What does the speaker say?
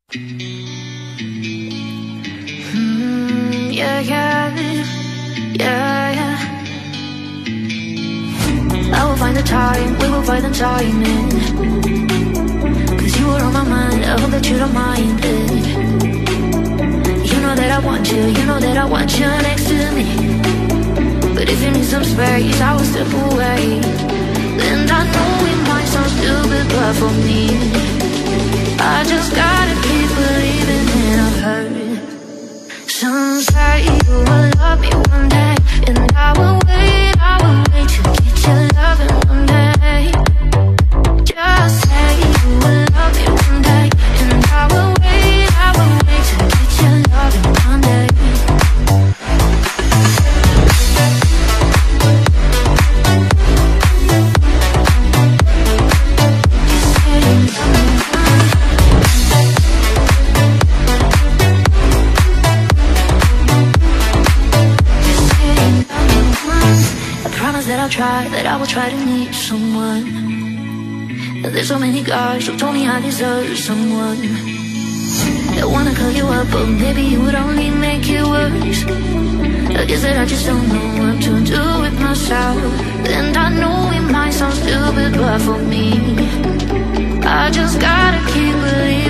Yeah, yeah, yeah, yeah. I will find the time, we will find the timing. Cause you were on my mind, I hope that you don't mind it. You know that I want you, you know that I want you next to me. But if you need some space, I will step away. And I know it might sound stupid, but for me, I just gotta keep believing in I've heard. Some say you will love me one day, and I will wait to get your loving one day. Just say you will love me one day, and I will wait to get your loving one day. That I'll try, that I will try to meet someone. There's so many guys who told me I deserve someone that wanna call you up, but maybe it would only make it worse. I guess that I just don't know what to do with myself. And I know it might sound stupid, but for me, I just gotta keep believing.